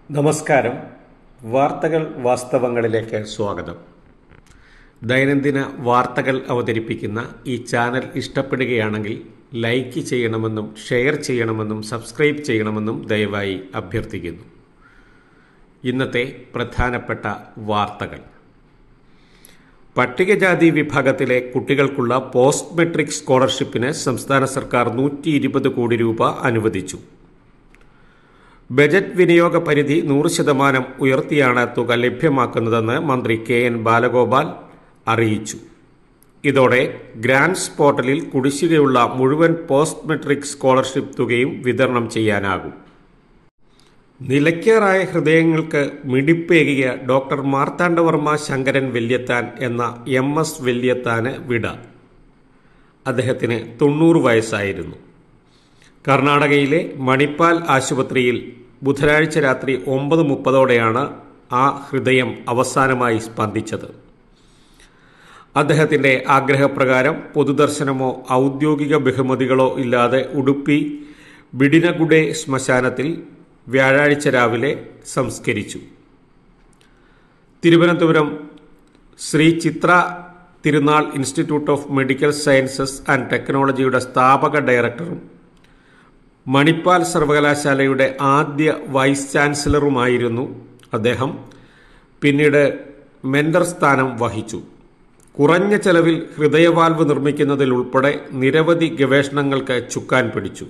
നമസ്കാരം. വാർത്തകൾ വാസ്തവങ്ങളിലേക്ക് സ്വാഗതം. ദൈനംദിന വാർത്തകൾ അവതരിപ്പിക്കുന്ന ഈ ചാനൽ ഇഷ്ടപ്പെടുകയാണെങ്കിൽ ലൈക്ക് ചെയ്യണമെന്നും ഷെയർ ചെയ്യണമെന്നും സബ്സ്ക്രൈബ് ചെയ്യണമെന്നും ദയവായി അഭ്യർത്ഥിക്കുന്നു. ഇന്നത്തെ പ്രധാനപ്പെട്ട വാർത്തകൾ: പട്ടികജാതി വിഭാഗത്തിലെ കുട്ടികൾക്കുള്ള പോസ്റ്റ് മെട്രിക് സ്കോളർഷിപ്പിന് സംസ്ഥാന സർക്കാർ 120 കോടി രൂപ അനുവദിച്ചു. ബജറ്റ് വിനിയോഗ പരിധി 100% ഉയർത്തിയാണ് തുക ലഭ്യമാക്കുന്നതെന്ന് മന്ത്രി KN ബാലഗോപാൽ അറിയിച്ചു. ഇതോടെ ഗ്രാന്റ്സ് പോർട്ടലിൽ കുടിശ്ശികയുള്ള മുഴുവൻ പോസ്റ്റ് മെട്രിക് സ്കോളർഷിപ്പ് തുകയും വിതരണം ചെയ്യാനാകും. നിലയ്ക്കാറായ ഹൃദയങ്ങൾക്ക് മിടിപ്പേകിയ ഡോക്ടർ മാർത്താണ്ഡവർമ്മ ശങ്കരൻ വല്യത്താൻ എന്ന MS വല്യത്താന് വിട. അദ്ദേഹത്തിന് 90 വയസ്സായിരുന്നു. കർണാടകയിലെ മണിപ്പാൽ ആശുപത്രിയിൽ ബുധനാഴ്ച രാത്രി 9:30 ആ ഹൃദയം അവസാനമായി സ്പന്ദിച്ചത്. അദ്ദേഹത്തിൻ്റെ ആഗ്രഹപ്രകാരം പൊതുദർശനമോ ഔദ്യോഗിക ബഹുമതികളോ ഇല്ലാതെ ഉടുപ്പി ബിഡിനഗുഡെ ശ്മശാനത്തിൽ വ്യാഴാഴ്ച രാവിലെ സംസ്കരിച്ചു. Thiruvananthapuram Sree Chitra Tirunal Institute of Medical Sciences and ടെക്നോളജിയുടെ സ്ഥാപക ഡയറക്ടറും മണിപ്പാൽ സർവകലാശാലയുടെ ആദ്യ വൈസ് ചാൻസലറുമായിരുന്നു അദ്ദേഹം. പിന്നീട് മെന്റർ സ്ഥാനം വഹിച്ചു. കുറഞ്ഞ ചെലവിൽ ഹൃദയവാൽവ് നിർമ്മിക്കുന്നതിലുൾപ്പെടെ നിരവധി ഗവേഷണങ്ങൾക്ക് ചുക്കാൻ പിടിച്ചു.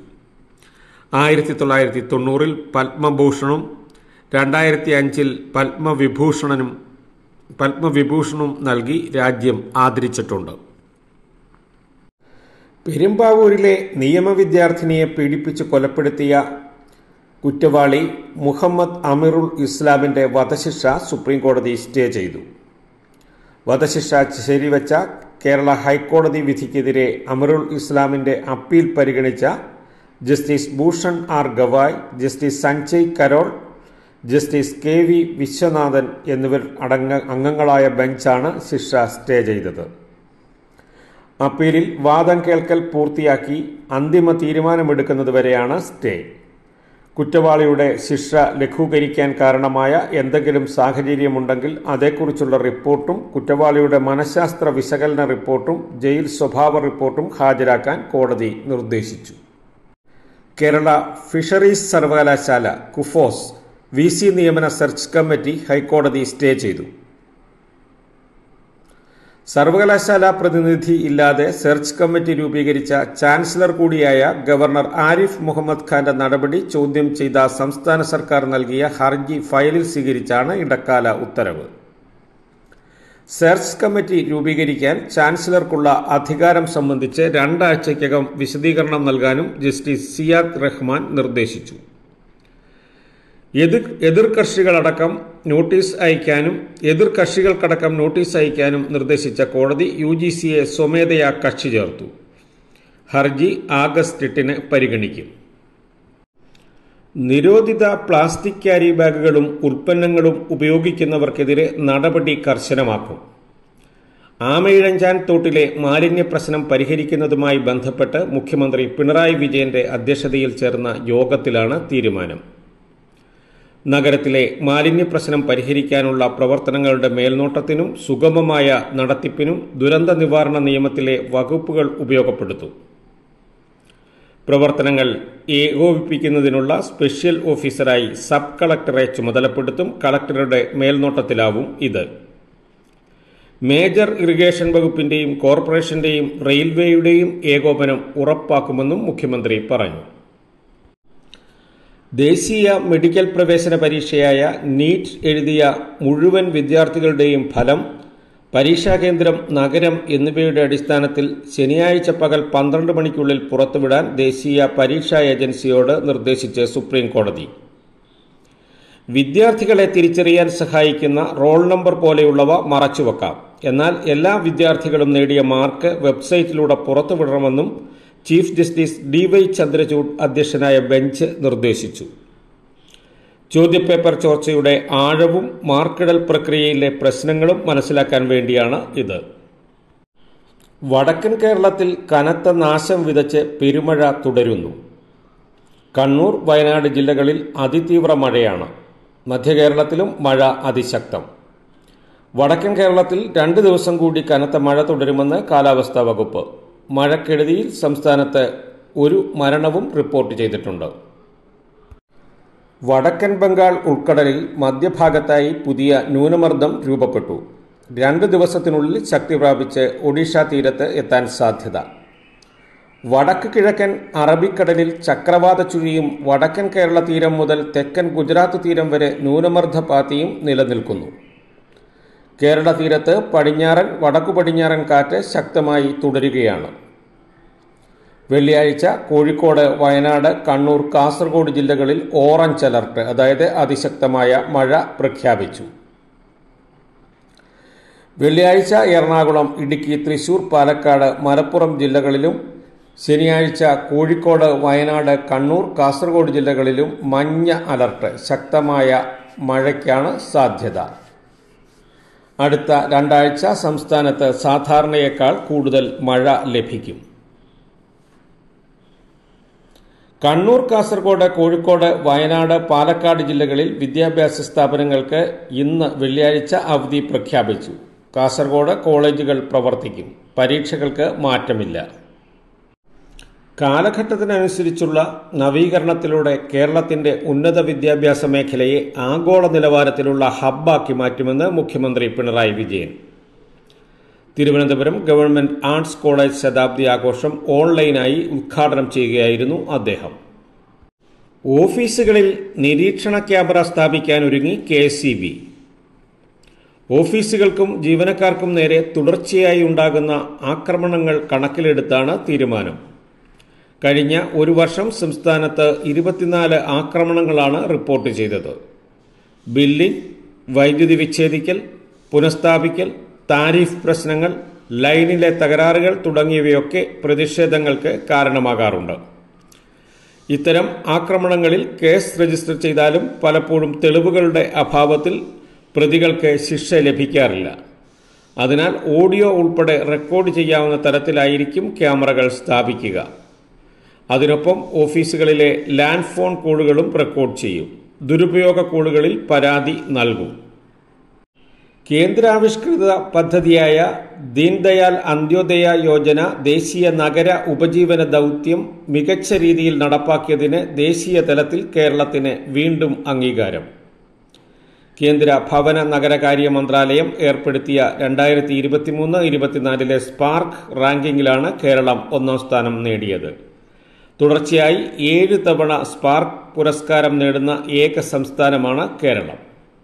1990 പത്മഭൂഷണും 2005 പത്മവിഭൂഷണും നൽകി രാജ്യം ആദരിച്ചിട്ടുണ്ട്. പെരുമ്പാവൂരിലെ നിയമവിദ്യാർത്ഥിനിയെ പീഡിപ്പിച്ച് കൊലപ്പെടുത്തിയ കുറ്റവാളി മുഹമ്മദ് അമീറുൽ ഇസ്ലാമിന്റെ വധശിക്ഷ സുപ്രീംകോടതി സ്റ്റേ ചെയ്തു. വധശിക്ഷ ശരിവച്ച കേരള ഹൈക്കോടതി വിധിക്കെതിരെ അമീറുൽ ഇസ്ലാമിന്റെ അപ്പീൽ പരിഗണിച്ച Justice Bhushan R Gavai, Justice Sanjay Karol, Justice KV Viswanathan എന്നിവർ അംഗങ്ങളായ ബെഞ്ചാണ് ശിക്ഷ സ്റ്റേ ചെയ്തത്. അപ്പീലിൽ വാദം കേൾക്കൽ പൂർത്തിയാക്കി അന്തിമ തീരുമാനമെടുക്കുന്നതുവരെയാണ് സ്റ്റേ. കുറ്റവാളിയുടെ ശിക്ഷ ലഘൂകരിക്കാൻ കാരണമായ എന്തെങ്കിലും സാഹചര്യമുണ്ടെങ്കിൽ അതേക്കുറിച്ചുള്ള റിപ്പോർട്ടും കുറ്റവാളിയുടെ മനഃശാസ്ത്ര വിശകലന റിപ്പോർട്ടും ജയിൽ സ്വഭാവ റിപ്പോർട്ടും ഹാജരാക്കാൻ കോടതി നിർദ്ദേശിച്ചു. കേരള ഫിഷറീസ് സർവകലാശാല കുഫോസ് VC നിയമന സെർച്ച് കമ്മിറ്റി ഹൈക്കോടതി സ്റ്റേ ചെയ്തു. സർവകലാശാല പ്രതിനിധി ഇല്ലാതെ സെർച്ച് കമ്മിറ്റി രൂപീകരിച്ച ചാൻസലർ കൂടിയായ ഗവർണർ ആരിഫ് മുഹമ്മദ് ഖാന്റെ നടപടി ചോദ്യം ചെയ്ത സംസ്ഥാന സർക്കാർ നൽകിയ ഹർജി ഫയലിൽ സ്വീകരിച്ചാണ് ഇടക്കാല ഉത്തരവ്. സെർച്ച് കമ്മിറ്റി രൂപീകരിക്കാൻ ചാൻസലർക്കുള്ള അധികാരം സംബന്ധിച്ച് 2 ആഴ്ചയ്ക്കകം വിശദീകരണം നൽകാനും ജസ്റ്റിസ് സിയാദ് റഹ്മാൻ നിർദ്ദേശിച്ചു. എതിർകക്ഷികൾക്കടക്കം നോട്ടീസ് അയക്കാനും നിർദ്ദേശിച്ച കോടതി UGCയെ സ്വമേധയാ കക്ഷി ചേർത്തു. ഹർജി ആഗസ്റ്റ് 8 പരിഗണിക്കും. നിരോധിത പ്ലാസ്റ്റിക് ക്യാരി ബാഗുകളും ഉൽപ്പന്നങ്ങളും ഉപയോഗിക്കുന്നവർക്കെതിരെ നടപടി കർശനമാക്കും. ആമയിഴഞ്ചാൻ തോട്ടിലെ മാലിന്യ പ്രശ്നം പരിഹരിക്കുന്നതുമായി ബന്ധപ്പെട്ട് മുഖ്യമന്ത്രി പിണറായി വിജയന്റെ അധ്യക്ഷതയിൽ ചേർന്ന യോഗത്തിലാണ് തീരുമാനം. നഗരത്തിലെ മാലിന്യ പ്രശ്നം പരിഹരിക്കാനുള്ള പ്രവർത്തനങ്ങളുടെ മേൽനോട്ടത്തിനും സുഗമമായ നടത്തിപ്പിനും ദുരന്ത നിവാരണ നിയമത്തിലെ വകുപ്പുകൾ ഉപയോഗപ്പെടുത്തും. പ്രവർത്തനങ്ങൾ ഏകോപിപ്പിക്കുന്നതിനുള്ള സ്പെഷ്യൽ ഓഫീസറായി സബ് കളക്ടറെ ചുമതലപ്പെടുത്തും. കളക്ടറുടെ മേൽനോട്ടത്തിലാവും ഇത്. മേജർ ഇറിഗേഷൻ വകുപ്പിന്റെയും കോർപ്പറേഷന്റെയും റെയിൽവേയുടെയും ഏകോപനം ഉറപ്പാക്കുമെന്നും മുഖ്യമന്ത്രി പറഞ്ഞു. ദേശീയ മെഡിക്കൽ പ്രവേശന പരീക്ഷയായ നീറ്റ് എഴുതിയ മുഴുവൻ വിദ്യാർത്ഥികളുടെയും ഫലം, പരീക്ഷാകേന്ദ്രം, നഗരം എന്നിവയുടെ അടിസ്ഥാനത്തിൽ ശനിയാഴ്ച പകൽ 12 മണിക്കുള്ളിൽ പുറത്തുവിടാൻ ദേശീയ പരീക്ഷാ ഏജൻസിയോട് നിർദ്ദേശിച്ച് സുപ്രീം കോടതി. വിദ്യാർത്ഥികളെ തിരിച്ചറിയാൻ സഹായിക്കുന്ന റോൾ നമ്പർ പോലെയുള്ളവ മറച്ചുവെക്കാം. എന്നാൽ എല്ലാ വിദ്യാർത്ഥികളും നേടിയ മാർക്ക് വെബ്സൈറ്റിലൂടെ പുറത്തുവിടണമെന്നും ചീഫ് ജസ്റ്റിസ് DY ചന്ദ്രചൂഡ് അധ്യക്ഷനായ ബെഞ്ച് നിർദ്ദേശിച്ചു. ചോദ്യപേപ്പർ ചോർച്ചയുടെ ആഴവും മാർക്കിടൽ പ്രക്രിയയിലെ പ്രശ്നങ്ങളും മനസ്സിലാക്കാൻ വേണ്ടിയാണ് ഇത്. വടക്കൻ കേരളത്തിൽ കനത്ത നാശം വിതച്ച് പെരുമഴ തുടരുന്നു. കണ്ണൂർ, വയനാട് ജില്ലകളിൽ അതിതീവ്ര മഴയാണ്. മധ്യകേരളത്തിലും മഴ അതിശക്തം. വടക്കൻ കേരളത്തിൽ 2 ദിവസം കൂടി കനത്ത മഴ തുടരുമെന്ന് കാലാവസ്ഥാ വകുപ്പ്. മഴക്കെടുതിയിൽ സംസ്ഥാനത്ത് 1 മരണവും റിപ്പോർട്ട് ചെയ്തിട്ടുണ്ട്. വടക്കൻ ബംഗാൾ ഉൾക്കടലിൽ മധ്യഭാഗത്തായി പുതിയ ന്യൂനമർദ്ദം രൂപപ്പെട്ടു. 2 ദിവസത്തിനുള്ളിൽ ശക്തി പ്രാപിച്ച് ഒഡീഷ തീരത്ത് എത്താൻ സാധ്യത. വടക്ക് കിഴക്കൻ അറബിക്കടലിൽ ചക്രവാത ചുഴിയും വടക്കൻ കേരള തീരം മുതൽ തെക്കൻ ഗുജറാത്ത് തീരം വരെ ന്യൂനമർദ്ദപാത്തിയും നിലനിൽക്കുന്നു. കേരള തീരത്ത് പടിഞ്ഞാറൻ വടക്കു പടിഞ്ഞാറൻ കാറ്റ് ശക്തമായി തുടരുകയാണ്. വെള്ളിയാഴ്ച കോഴിക്കോട്, വയനാട്, കണ്ണൂർ, കാസർഗോഡ് ജില്ലകളിൽ ഓറഞ്ച് അലർട്ട്, അതായത് അതിശക്തമായ മഴ പ്രഖ്യാപിച്ചു. വെള്ളിയാഴ്ച എറണാകുളം, ഇടുക്കി, തൃശൂർ, പാലക്കാട്, മലപ്പുറം ജില്ലകളിലും ശനിയാഴ്ച കോഴിക്കോട്, വയനാട്, കണ്ണൂർ, കാസർഗോഡ് ജില്ലകളിലും മഞ്ഞ അലർട്ട്, ശക്തമായ മഴയ്ക്കാണ് സാധ്യത. അടുത്ത 2 ആഴ്ച സംസ്ഥാനത്ത് സാധാരണയേക്കാൾ കൂടുതൽ മഴ ലഭിക്കും. കണ്ണൂർ, കാസർഗോഡ്, കോഴിക്കോട്, വയനാട്, പാലക്കാട് ജില്ലകളിൽ വിദ്യാഭ്യാസ സ്ഥാപനങ്ങൾക്ക് ഇന്ന് വെള്ളിയാഴ്ച അവധി പ്രഖ്യാപിച്ചു. കാസർഗോഡ് കോളേജുകൾ പ്രവർത്തിക്കും. പരീക്ഷകൾക്ക് മാറ്റമില്ല. കാലഘട്ടത്തിനനുസരിച്ചുള്ള നവീകരണത്തിലൂടെ കേരളത്തിന്റെ ഉന്നത വിദ്യാഭ്യാസ മേഖലയെ ആഗോള നിലവാരത്തിലുള്ള ഹബ്ബാക്കി മാറ്റുമെന്ന് മുഖ്യമന്ത്രി Pinarayi Vijayan. Thiruvananthapuram government arts college ശതാബ്ദി ആഘോഷം ഓൺലൈനായി ഉദ്ഘാടനം ചെയ്യുകയായിരുന്നു അദ്ദേഹം. ഓഫീസുകളിൽ നിരീക്ഷണ ക്യാമറ സ്ഥാപിക്കാനൊരുങ്ങി KSEB. ഓഫീസുകൾക്കും ജീവനക്കാർക്കും നേരെ തുടർച്ചയായി ഉണ്ടാകുന്ന ആക്രമണങ്ങൾ കണക്കിലെടുത്താണ് തീരുമാനം. കഴിഞ്ഞ 1 വർഷം സംസ്ഥാനത്ത് 24 ആക്രമണങ്ങളാണ് റിപ്പോർട്ട് ചെയ്തത്. ബില്ലിംഗ്, വൈദ്യുതി വിച്ഛേദിക്കൽ, പുനഃസ്ഥാപിക്കൽ, താരിഫ് പ്രശ്നങ്ങൾ, ലൈനിലെ തകരാറുകൾ തുടങ്ങിയവയൊക്കെ പ്രതിഷേധങ്ങൾക്ക് കാരണമാകാറുണ്ട്. ഇത്തരം ആക്രമണങ്ങളിൽ കേസ് രജിസ്റ്റർ ചെയ്താലും പലപ്പോഴും തെളിവുകളുടെ അഭാവത്തിൽ പ്രതികൾക്ക് ശിക്ഷ ലഭിക്കാറില്ല. അതിനാൽ ഓഡിയോ ഉൾപ്പെടെ റെക്കോർഡ് ചെയ്യാവുന്ന തരത്തിലായിരിക്കും ക്യാമറകൾ സ്ഥാപിക്കുക. അതിനൊപ്പം ഓഫീസുകളിലെ ലാൻഡ് ഫോൺ കോളുകളും റെക്കോർഡ് ചെയ്യും. ദുരുപയോഗ കോളുകളിൽ പരാതി നൽകും. കേന്ദ്രാവിഷ്കൃത പദ്ധതിയായ ദീൻദയാൽ അന്ത്യോദയ യോജന ദേശീയ നഗര ഉപജീവന ദൗത്യം മികച്ച രീതിയിൽ നടപ്പാക്കിയതിന് ദേശീയ തലത്തിൽ കേരളത്തിന് വീണ്ടും അംഗീകാരം. കേന്ദ്ര ഭവന നഗരകാര്യ മന്ത്രാലയം ഏർപ്പെടുത്തിയ 2023-24 സ്പാർക്ക് റാങ്കിങ്ങിലാണ് കേരളം 1ാം സ്ഥാനം നേടിയത്. തുടർച്ചയായി 7 തവണ സ്പാർക്ക് പുരസ്കാരം നേടുന്ന ഏക സംസ്ഥാനമാണ് കേരളം.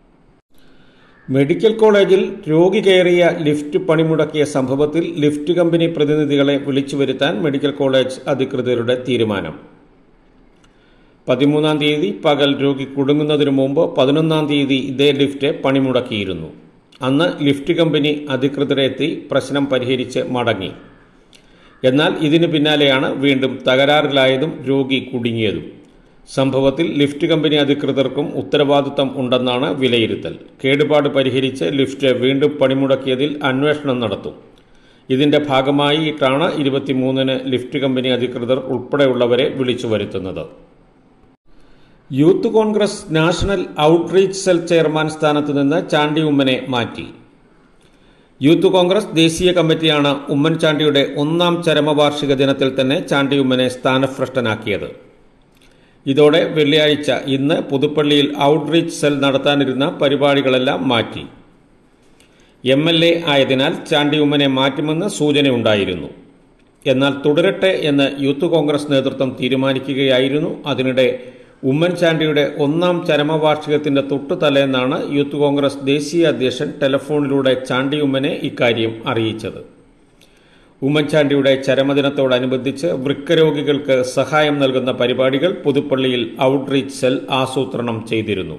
മെഡിക്കൽ കോളേജിൽ രോഗി കയറിയ ലിഫ്റ്റ് പണിമുടക്കിയ സംഭവത്തിൽ ലിഫ്റ്റ് കമ്പനി പ്രതിനിധികളെ വിളിച്ചു വരുത്താൻ മെഡിക്കൽ കോളേജ് അധികൃതരുടെ തീരുമാനം. 13-ാം തീയതി പകൽ രോഗി കുടുങ്ങുന്നതിനു മുമ്പ് 11-ാം തീയതി ഇതേ ലിഫ്റ്റ് പണിമുടക്കിയിരുന്നു. അന്ന് ലിഫ്റ്റ് കമ്പനി അധികൃതരെത്തി പ്രശ്നം പരിഹരിച്ച് മടങ്ങി. എന്നാൽ ഇതിനു പിന്നാലെയാണ് വീണ്ടും തകരാറിലായതും രോഗി കുടുങ്ങിയതും. സംഭവത്തിൽ ലിഫ്റ്റ് കമ്പനി അധികൃതർക്കും ഉത്തരവാദിത്തം ഉണ്ടെന്നാണ് വിലയിരുത്തൽ. കേടുപാട് പരിഹരിച്ച് ലിഫ്റ്റ് വീണ്ടും പണിമുടക്കിയതിൽ അന്വേഷണം നടത്തും. ഇതിന്റെ ഭാഗമായിട്ടാണ് 23-ന് ലിഫ്റ്റ് കമ്പനി അധികൃതർ ഉൾപ്പെടെയുള്ളവരെ വിളിച്ചു വരുത്തുന്നത്. Youth Congress National Outreach Cell chairman സ്ഥാനത്ത് നിന്ന് ചാണ്ടി ഉമ്മനെ മാറ്റി. യൂത്ത് കോൺഗ്രസ് ദേശീയ കമ്മിറ്റിയാണ് ഉമ്മൻചാണ്ടിയുടെ 1ാം ചരമവാർഷിക ദിനത്തിൽ തന്നെ ചാണ്ടി ഉമ്മനെ സ്ഥാനഭ്രഷ്ടനാക്കിയത്. ഇതോടെ വെള്ളിയാഴ്ച ഇന്ന് പുതുപ്പള്ളിയിൽ ഔട്ട്റീച്ച് സെൽ നടത്താനിരുന്ന പരിപാടികളെല്ലാം മാറ്റി. MLA ആയതിനാൽ ചാണ്ടി ഉമ്മനെ മാറ്റുമെന്ന് സൂചനയുണ്ടായിരുന്നു. എന്നാൽ തുടരട്ടെ എന്ന് യൂത്ത് കോൺഗ്രസ് നേതൃത്വം തീരുമാനിക്കുകയായിരുന്നു. അതിനിടെ ഉമ്മൻചാണ്ടിയുടെ 1ാം ചരമവാർഷികത്തിന്റെ തൊട്ടുതലേന്നാണ് യൂത്ത് കോൺഗ്രസ് ദേശീയ അധ്യക്ഷൻ ടെലഫോണിലൂടെ ചാണ്ടി ഉമ്മനെ ഇക്കാര്യം അറിയിച്ചത്. ഉമ്മൻചാണ്ടിയുടെ ചരമദിനത്തോടനുബന്ധിച്ച് വൃക്കരോഗികൾക്ക് സഹായം നൽകുന്ന പരിപാടികൾ പുതുപ്പള്ളിയിൽ ഔട്ട്റീച്ച് സെൽ ആസൂത്രണം ചെയ്തിരുന്നു.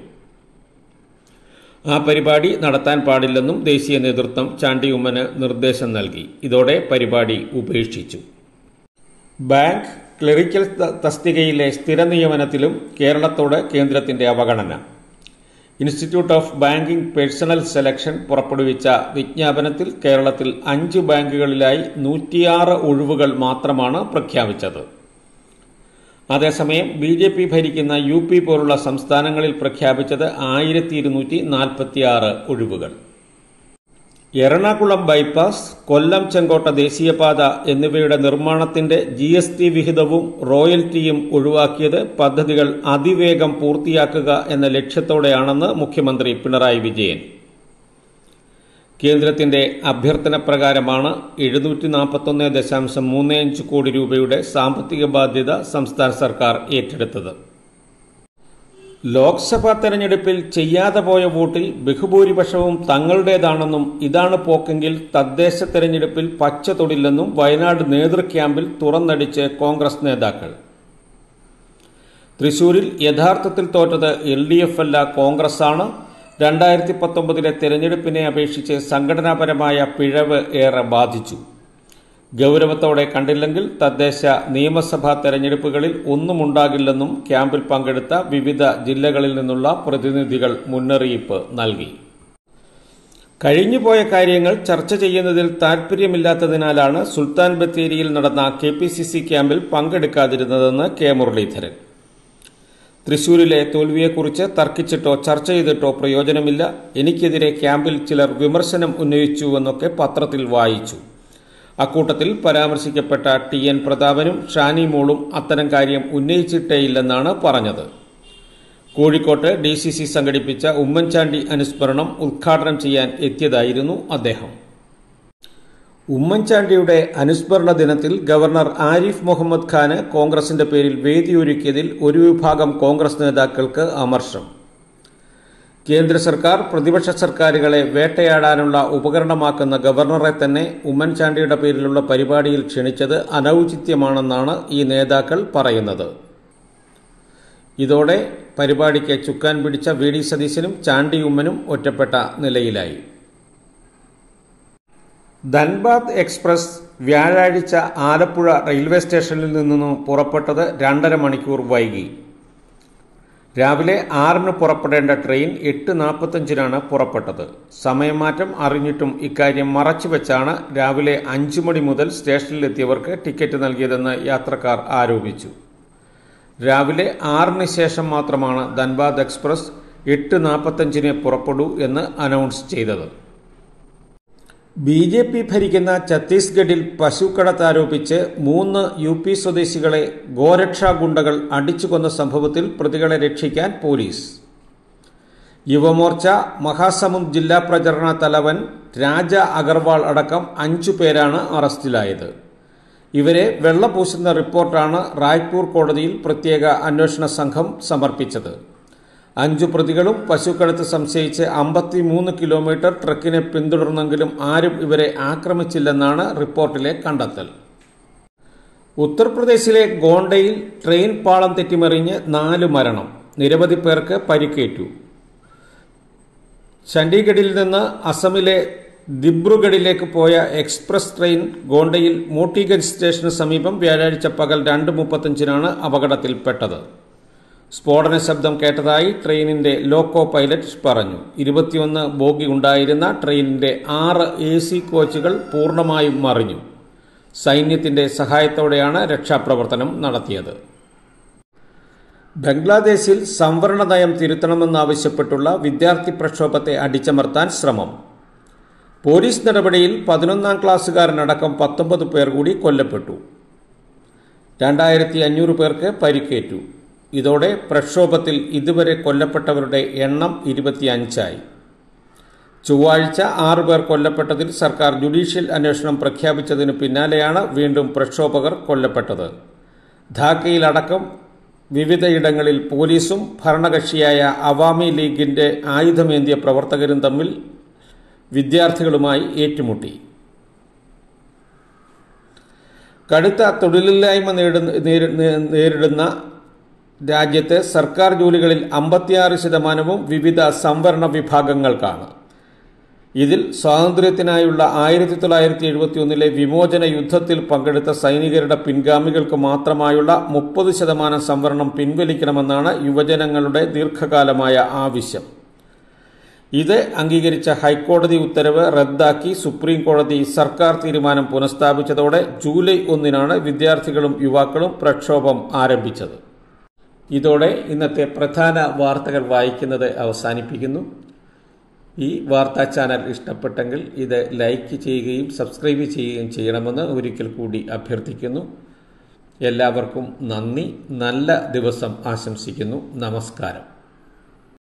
ആ പരിപാടി നടത്താൻ പാടില്ലെന്നും ദേശീയ നേതൃത്വം ചാണ്ടി ഉമ്മന് നിർദ്ദേശം നൽകി. ഇതോടെ പരിപാടി ഉപേക്ഷിച്ചു. ബാങ്ക് ക്ലറിക്കൽ തസ്തികയിലെ സ്ഥിര നിയമനത്തിലും കേരളത്തോട് കേന്ദ്രത്തിന്റെ അവഗണന. Institute of Banking Personnel Selection പുറപ്പെടുവിച്ച വിജ്ഞാപനത്തിൽ കേരളത്തിൽ 5 ബാങ്കുകളിലായി 106 ഒഴിവുകൾ മാത്രമാണ് പ്രഖ്യാപിച്ചത്. അതേസമയം BJP ഭരിക്കുന്ന UP പോലുള്ള സംസ്ഥാനങ്ങളിൽ പ്രഖ്യാപിച്ചത് 1246 ഒഴിവുകൾ. എറണാകുളം ബൈപ്പാസ്, കൊല്ലം ചെങ്കോട്ട ദേശീയപാത എന്നിവയുടെ നിർമ്മാണത്തിന്റെ GST വിഹിതവും റോയൽറ്റിയും ഒഴിവാക്കിയത് പദ്ധതികൾ അതിവേഗം പൂർത്തിയാക്കുക എന്ന ലക്ഷ്യത്തോടെയാണെന്ന് മുഖ്യമന്ത്രി പിണറായി വിജയൻ. കേന്ദ്രത്തിന്റെ അഭ്യർത്ഥന പ്രകാരമാണ് 741.35 കോടി രൂപയുടെ സാമ്പത്തിക ബാധ്യത സംസ്ഥാന സർക്കാർ ഏറ്റെടുത്തത്. ലോക്സഭാ തെരഞ്ഞെടുപ്പിൽ ചെയ്യാതെ പോയ വോട്ടിൽ ബഹുഭൂരിപക്ഷവും തങ്ങളുടേതാണെന്നും ഇതാണ് പോക്കെങ്കിൽ തദ്ദേശ തെരഞ്ഞെടുപ്പിൽ പച്ച തൊടില്ലെന്നും വയനാട് നേതൃക്യാമ്പിൽ തുറന്നടിച്ച് കോൺഗ്രസ് നേതാക്കൾ. തൃശൂരിൽ യഥാർത്ഥത്തിൽ തോറ്റത് LDF അല്ല, കോൺഗ്രസാണ്. 2019 തെരഞ്ഞെടുപ്പിനെ അപേക്ഷിച്ച് സംഘടനാപരമായ പിഴവ് ഏറെ ബാധിച്ചു. ഗൗരവത്തോടെ കണ്ടില്ലെങ്കിൽ തദ്ദേശ നിയമസഭാ തെരഞ്ഞെടുപ്പുകളിൽ ഒന്നുമുണ്ടാകില്ലെന്നും ക്യാമ്പിൽ പങ്കെടുത്ത വിവിധ ജില്ലകളിൽ നിന്നുള്ള പ്രതിനിധികൾ മുന്നറിയിപ്പ് നൽകി. കഴിഞ്ഞുപോയ കാര്യങ്ങൾ ചർച്ച ചെയ്യുന്നതിൽ താൽപര്യമില്ലാത്തതിനാലാണ് സുൽത്താൻ ബത്തേരിയിൽ നടന്ന KPCC ക്യാമ്പിൽ പങ്കെടുക്കാതിരുന്നതെന്ന് K മുരളീധരൻ. തൃശൂരിലെ തോൽവിയെക്കുറിച്ച് തർക്കിച്ചിട്ടോ ചർച്ച ചെയ്തിട്ടോ പ്രയോജനമില്ല. എനിക്കെതിരെ ക്യാമ്പിൽ ചിലർ വിമർശനം ഉന്നയിച്ചുവെന്നൊക്കെ പത്രത്തിൽ വായിച്ചു. അക്കൂട്ടത്തിൽ പരാമർശിക്കപ്പെട്ട TN പ്രതാപനും ഷാനി മോളും അത്തരം കാര്യം ഉന്നയിച്ചിട്ടേയില്ലെന്നാണ് പറഞ്ഞത്. കോഴിക്കോട്ട് DCC സംഘടിപ്പിച്ച ഉമ്മൻചാണ്ടി അനുസ്മരണം ഉദ്ഘാടനം ചെയ്യാൻ എത്തിയതായിരുന്നു അദ്ദേഹം. ഉമ്മൻചാണ്ടിയുടെ അനുസ്മരണ ദിനത്തിൽ ഗവർണർ ആരിഫ് മുഹമ്മദ് ഖാന് കോൺഗ്രസിന്റെ പേരിൽ വേദിയൊരുക്കിയതിൽ ഒരു വിഭാഗം കോൺഗ്രസ് നേതാക്കൾക്ക് അമർഷം. കേന്ദ്ര സർക്കാർ പ്രതിപക്ഷ സർക്കാരുകളെ വേട്ടയാടാനുള്ള ഉപകരണമാക്കുന്ന ഗവർണറെ തന്നെ ഉമ്മൻചാണ്ടിയുടെ പേരിലുള്ള പരിപാടിയിൽ ക്ഷണിച്ചത് അനൌചിത്യമാണെന്നാണ് ഈ നേതാക്കൾ പറയുന്നത്. ഇതോടെ പരിപാടിക്ക് ചുക്കാൻ പിടിച്ച VD സതീശനും ചാണ്ടി ഉമ്മനും ഒറ്റപ്പെട്ട നിലയിലായി. ധൻബാദ് എക്സ്പ്രസ് വ്യാഴാഴ്ച ആലപ്പുഴ റെയിൽവേ സ്റ്റേഷനിൽ നിന്നും പുറപ്പെട്ടത് 2.5 മണിക്കൂർ വൈകി. രാവിലെ 6-ന് പുറപ്പെടേണ്ട ട്രെയിൻ 8:45-നാണ് പുറപ്പെട്ടത്. സമയമാറ്റം അറിഞ്ഞിട്ടും ഇക്കാര്യം മറച്ചുവെച്ചാണ് രാവിലെ 5 മണി മുതൽ സ്റ്റേഷനിലെത്തിയവർക്ക് ടിക്കറ്റ് നൽകിയതെന്ന് യാത്രക്കാർ ആരോപിച്ചു. രാവിലെ 6-ന് ശേഷം മാത്രമാണ് ധൻബാദ് എക്സ്പ്രസ് 8:45-ന് പുറപ്പെടൂ എന്ന് അനൗൺസ് ചെയ്തത്. BJP ഭരിക്കുന്ന ഛത്തീസ്ഗഡിൽ പശുക്കടത്താരോപിച്ച് 3 UP സ്വദേശികളെ ഗോരക്ഷാ ഗുണ്ടകൾ അടിച്ചുകൊന്ന സംഭവത്തിൽ പ്രതികളെ രക്ഷിക്കാൻ പോലീസ്. യുവമോർച്ച മഹാസമുന്ദ് ജില്ലാ പ്രചരണ തലവൻ രാജ അഗർവാൾ അടക്കം 5 പേരാണ് അറസ്റ്റിലായത്. ഇവരെ വെള്ളപൂശുന്ന റിപ്പോർട്ടാണ് റായ്പൂർ കോടതിയിൽ പ്രത്യേക അന്വേഷണ സംഘം സമർപ്പിച്ചത്. 5 പ്രതികളും പശുക്കടത്ത് സംശയിച്ച് 53 കിലോമീറ്റർ ട്രക്കിനെ പിന്തുടർന്നെങ്കിലും ആരും ഇവരെ ആക്രമിച്ചില്ലെന്നാണ് റിപ്പോർട്ടിലെ കണ്ടെത്തൽ. ഉത്തർപ്രദേശിലെ ഗോണ്ടയിൽ ട്രെയിൻ പാളം തെറ്റിമറിഞ്ഞ് 4 മരണം, നിരവധി പേർക്ക് പരിക്കേറ്റു. ചണ്ഡീഗഡിൽ നിന്ന് അസമിലെ ദിബ്രുഗഡിലേക്ക് പോയ എക്സ്പ്രസ് ട്രെയിൻ ഗോണ്ടയിൽ മോട്ടിഗഞ്ച് സ്റ്റേഷന് സമീപം വ്യാഴാഴ്ച പകൽ 2:35-നാണ് അപകടത്തിൽപ്പെട്ടത്. സ്ഫോടന ശബ്ദം കേട്ടതായി ട്രെയിനിന്റെ ലോക്കോ പൈലറ്റ് പറഞ്ഞു. 21 ബോഗി ഉണ്ടായിരുന്ന ട്രെയിനിന്റെ 6 AC കോച്ചുകൾ പൂർണ്ണമായും മറിഞ്ഞു. സൈന്യത്തിന്റെ സഹായത്തോടെയാണ് രക്ഷാപ്രവർത്തനം നടത്തിയത്. ബംഗ്ലാദേശിൽ സംവരണ നയം തിരുത്തണമെന്നാവശ്യപ്പെട്ടുള്ള വിദ്യാർത്ഥി പ്രക്ഷോഭത്തെ അടിച്ചമർത്താൻ ശ്രമം. പോലീസ് നടപടിയിൽ 11ാം ക്ലാസ്സുകാരനടക്കം 19 പേർ കൂടി കൊല്ലപ്പെട്ടു. 2500 പേർക്ക് പരിക്കേറ്റു. ഇതോടെ പ്രക്ഷോഭത്തിൽ ഇതുവരെ കൊല്ലപ്പെട്ടവരുടെ എണ്ണം 25ആയി. ചൊവ്വാഴ്ച 6 പേർ കൊല്ലപ്പെട്ടതിൽ സർക്കാർ ജുഡീഷ്യൽ അന്വേഷണം പ്രഖ്യാപിച്ചതിനു പിന്നാലെയാണ് വീണ്ടും പ്രക്ഷോഭകർ കൊല്ലപ്പെട്ടത്. ധാക്കയിലടക്കം വിവിധയിടങ്ങളിൽ പോലീസും ഭരണകക്ഷിയായ അവാമി ലീഗിന്റെ ആയുധമേന്തിയ പ്രവർത്തകരും തമ്മിൽ വിദ്യാർത്ഥികളുമായി ഏറ്റുമുട്ടി. കടുത്ത തൊഴിലില്ലായ്മ നേരിടുന്ന രാജ്യത്ത് സർക്കാർ ജോലികളിൽ 56% വിവിധ സംവരണ വിഭാഗങ്ങൾക്കാണ്. ഇതിൽ സ്വാതന്ത്ര്യത്തിനായുള്ള 1971 വിമോചന യുദ്ധത്തിൽ പങ്കെടുത്ത സൈനികരുടെ പിൻഗാമികൾക്ക് മാത്രമായുള്ള 30% സംവരണം പിൻവലിക്കണമെന്നാണ് യുവജനങ്ങളുടെ ദീർഘകാലമായ ആവശ്യം. ഇത് അംഗീകരിച്ച ഹൈക്കോടതി ഉത്തരവ് റദ്ദാക്കി സുപ്രീം കോടതി സർക്കാർ തീരുമാനം പുനഃസ്ഥാപിച്ചതോടെ ജൂലൈ 1 വിദ്യാർത്ഥികളും യുവാക്കളും പ്രക്ഷോഭം ആരംഭിച്ചത്. ഇതോടെ ഇന്നത്തെ പ്രധാന വാർത്തകൾ വായിക്കുന്നത് അവസാനിപ്പിക്കുന്നു. ഈ വാർത്താ ചാനൽ ഇഷ്ടപ്പെട്ടെങ്കിൽ ഇത് ലൈക്ക് ചെയ്യുകയും സബ്സ്ക്രൈബ് ചെയ്യുകയും ചെയ്യണമെന്ന് ഒരിക്കൽ കൂടി അഭ്യർത്ഥിക്കുന്നു. എല്ലാവർക്കും നന്ദി. നല്ല ദിവസം ആശംസിക്കുന്നു. നമസ്കാരം.